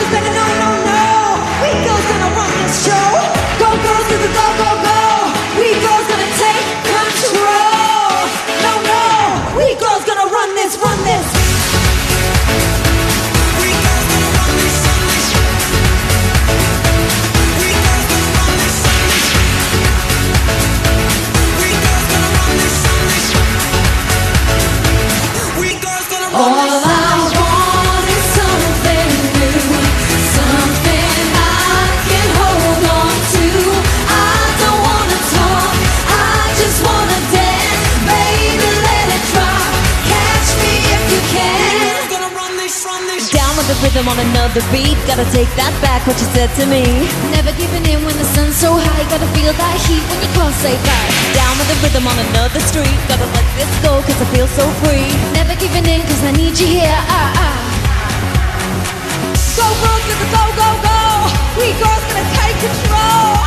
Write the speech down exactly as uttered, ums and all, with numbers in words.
better know, no, no. We girls gonna run this show. Go girls to the go, go, go. We girls gonna take control. No, no. We girls gonna run this, run this. All I want is something new, something I can hold on to. I don't wanna talk, I just wanna dance. Baby, let it drop, catch me if you can. Gonna run this, run this. Down with the rhythm on another beat, gotta take that back, what you said to me. Never giving in when the sun's so high, gotta feel that heat when you cross say bye. Down with the rhythm on another street, gotta let this go cause I feel so free. Never giving in cause I need you here, ah, ah. Go girls, let's go, go, go. We girls gonna take control.